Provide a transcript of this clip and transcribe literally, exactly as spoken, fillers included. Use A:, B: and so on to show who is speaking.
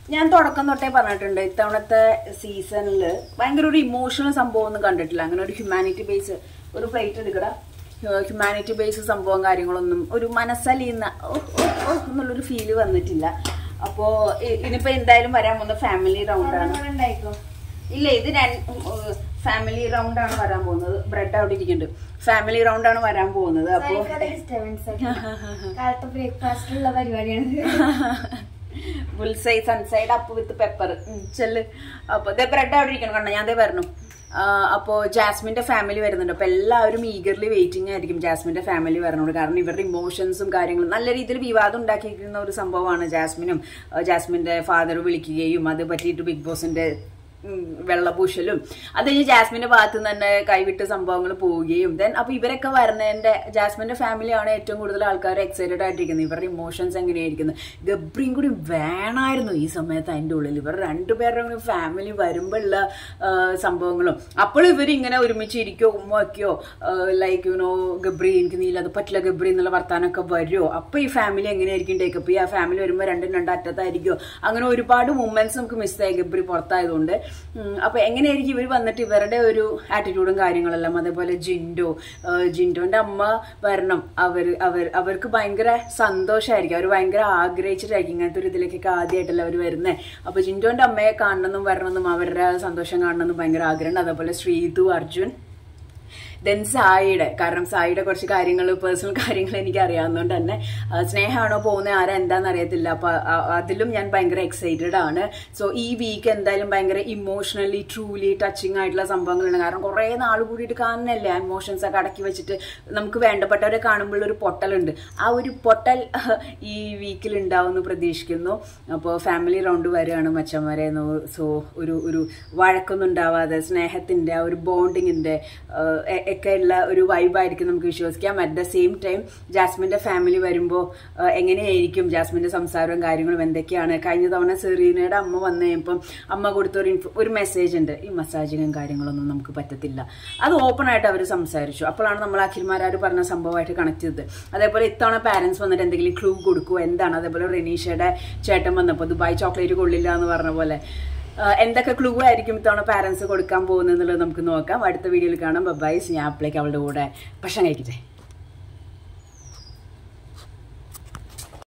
A: ഞാൻ തുടക്കം തൊട്ടേ പറഞ്ഞിട്ടുണ്ട് ഇത്തവണത്തെ സീസണിൽ ഭയങ്കര ഒരു ഇമോഷണൽ സംഭവം ഒന്നും കണ്ടിട്ടില്ല. അങ്ങനെ ഒരു ഹ്യൂമാനിറ്റി ബേസ് ഒരു പ്ലേറ്റ് എടുക്കട ഹ്യൂമാനിറ്റി ബേസ് സംഭവം കാര്യങ്ങളൊന്നും ഒരു മനസ്സലിയുന്ന എന്നുള്ളൊരു ഫീല് വന്നിട്ടില്ല. അപ്പോ ഇതിനിപ്പോ എന്തായാലും വരാൻ പോകുന്ന ഫാമിലി റൗണ്ടാണ്. ഇല്ല, ഇത് ഫാമിലി റൗണ്ട് ആണ് വരാൻ പോകുന്നത്. ബ്രെഡ് അവിടെ ഇരിക്കുന്നുണ്ട്. ഫാമിലി റൗണ്ട് ആണ് വരാൻ പോകുന്നത്. അപ്പോ
B: ബ്രേക്ക്ഫാസ്റ്റിലുള്ള പരിപാടിയാണ്.
A: Bullseye sunny side up with pepper ചെല്ല്. അപ്പൊ ഇതേ ബ്രെഡ് അവിടെ ഇരിക്കണം കണ്ട, ഞാൻ അതേ പറഞ്ഞു. അപ്പോ ജാസ്മിന്റെ ഫാമിലി വരുന്നുണ്ട്. അപ്പൊ എല്ലാവരും ഈഗർലി വെയിറ്റിംഗ് ആയിരിക്കും ജാസ്മിന്റെ ഫാമിലി വരണോട്. കാരണം ഇവരുടെ ഇമോഷൻസും കാര്യങ്ങളും നല്ല രീതിയിൽ വിവാദം ഉണ്ടാക്കിയിരിക്കുന്ന ഒരു സംഭവമാണ്. ജാസ്മിനും ജാസ്മിന്റെ ഫാദർ വിളിക്കുകയും അത് പറ്റിയിട്ട് ബിഗ് ബോസിന്റെ വെള്ളപൂശലും അത് കഴിഞ്ഞ് ജാസ്മിന്റെ ഭാഗത്ത് നിന്ന് തന്നെ കൈവിട്ട് സംഭവങ്ങൾ പോവുകയും ദെൻ അപ്പൊ ഇവരൊക്കെ വരുന്നതിന്റെ ജാസ്മിന്റെ ഫാമിലിയാണ് ഏറ്റവും കൂടുതൽ ആൾക്കാർ എക്സൈറ്റഡ് ആയിട്ടിരിക്കുന്നത്. ഇവരുടെ ഇമോഷൻസ് എങ്ങനെയായിരിക്കുന്നത്. ഗബ്രിയും കൂടി വേണമായിരുന്നു ഈ സമയത്ത് അതിന്റെ ഉള്ളിൽ. ഇവർ രണ്ടുപേരുടെ കൂടി ഫാമിലി വരുമ്പോഴുള്ള സംഭവങ്ങളും അപ്പോൾ ഇവരിങ്ങനെ ഒരുമിച്ച് ഇരിക്കോ ഉമ്മ വയ്ക്കോ ലൈക്ക് യുനോ ഗബ്രി എനിക്ക് നീല അത് പറ്റില്ല ഗബ്രി എന്നുള്ള വർത്താനൊക്കെ വരുമോ. അപ്പൊ ഈ ഫാമിലി എങ്ങനെയായിരിക്കും ടേക്കപ്പ് ചെയ്യുക. ആ ഫാമിലി വരുമ്പോൾ രണ്ടും രണ്ടറ്റത്തായിരിക്കോ. അങ്ങനെ ഒരുപാട് മൂമെന്റ്സ് നമുക്ക് മിസ്സായി ഗബ്രി പുറത്തായതുകൊണ്ട്. അപ്പൊ എങ്ങനെയായിരിക്കും ഇവർ വന്നിട്ട് ഇവരുടെ ഒരു ആറ്റിറ്റ്യൂഡും കാര്യങ്ങളെല്ലാം. അതേപോലെ ജിൻഡോ ജിൻഡോന്റെ അമ്മ വരണം. അവർ അവർ അവർക്ക് ഭയങ്കര സന്തോഷമായിരിക്കും. അവർ ഭയങ്കര ആഗ്രഹിച്ചിട്ടായിരിക്കും ഇങ്ങനത്തെ ഒരു ഇതിലേക്കൊക്കെ ആദ്യമായിട്ടല്ല അവർ വരുന്നത്. അപ്പൊ ജിൻഡോന്റെ അമ്മയെ കാണണമെന്നും വരണമെന്നും അവരുടെ സന്തോഷം കാണണമെന്നും ഭയങ്കര ആഗ്രഹമുണ്ട്. അതേപോലെ ശ്രീതു അർജുൻ ദെൻ സായിയുടെ, കാരണം സായിയുടെ കുറച്ച് കാര്യങ്ങൾ പേഴ്സണൽ കാര്യങ്ങൾ എനിക്ക് അറിയാവുന്നതുകൊണ്ട് തന്നെ സ്നേഹമാണോ പോകുന്നത് ആരാ എന്താണെന്ന് അറിയത്തില്ല. അപ്പൊ അതിലും ഞാൻ ഭയങ്കര എക്സൈറ്റഡ് ആണ്. സോ ഈ വീക്ക് എന്തായാലും ഭയങ്കര ഇമോഷണലി ട്രൂലി ടച്ചിങ് ആയിട്ടുള്ള സംഭവങ്ങളുണ്ട്. കാരണം കുറെ നാൾ കൂടിയിട്ട് കാണുന്നല്ലേ ഇമോഷൻസ് ഒക്കെ അടക്കി വെച്ചിട്ട് നമുക്ക് വേണ്ടപ്പെട്ടവരെ കാണുമ്പോൾ ഒരു പൊട്ടലുണ്ട്. ആ ഒരു പൊട്ടൽ ഈ വീക്കിൽ ഉണ്ടാവുമെന്ന് പ്രതീക്ഷിക്കുന്നു. അപ്പോൾ ഫാമിലി റൗണ്ട് വരികയാണ് മച്ചന്മാരെ. സോ ഒരു ഒരു വഴക്കൊന്നും ഉണ്ടാവാതെ സ്നേഹത്തിന്റെ ആ ഒരു ബോണ്ടിങ്ങിന്റെ ഒക്കെ ഉള്ള ഒരു വൈബായിരിക്കും നമുക്ക് വിശ്വസിക്കാം. അറ്റ് ദ സെയിം ടൈം ജാസ്മിന്റെ ഫാമിലി വരുമ്പോൾ എങ്ങനെയായിരിക്കും ജാസ്മിന്റെ സംസാരവും കാര്യങ്ങളും എന്തൊക്കെയാണ്. കഴിഞ്ഞ തവണ സെറീനയുടെ അമ്മ വന്നു കഴിയുമ്പം അമ്മ കൊടുത്തൊരു ഒരു മെസ്സേജ് ഉണ്ട്, ഈ മസാജിങ്ങും കാര്യങ്ങളൊന്നും നമുക്ക് പറ്റത്തില്ല. അത് ഓപ്പൺ ആയിട്ട് അവർ സംസാരിച്ചു. അപ്പോഴാണ് നമ്മൾ അഖിൽമാരാർ പറഞ്ഞ സംഭവമായിട്ട് കണക്ട് ചെയ്തത്. അതേപോലെ ഇത്തവണ പാരന്റ്സ് വന്നിട്ട് എന്തെങ്കിലും ക്ലൂ കൊടുക്കുമോ എന്താണ്. അതേപോലെ റെനീഷയുടെ ചേട്ടൻ വന്നപ്പോൾ ദുബായ് ചോക്ലേറ്റ് കൊള്ളില്ല എന്ന് പറഞ്ഞ പോലെ എന്തൊക്കെ ക്ലൂ ആയിരിക്കും ഇത്തവണ പാരന്റ്സ് കൊടുക്കാൻ പോകുന്നത് എന്നുള്ളത് നമുക്ക് നോക്കാം. അടുത്ത വീഡിയോയിൽ കാണാം. ബൈ. ഞാൻ അപ്പോഴേക്ക് അവളുടെ കൂടെ ഭക്ഷണം കഴിക്കട്ടെ.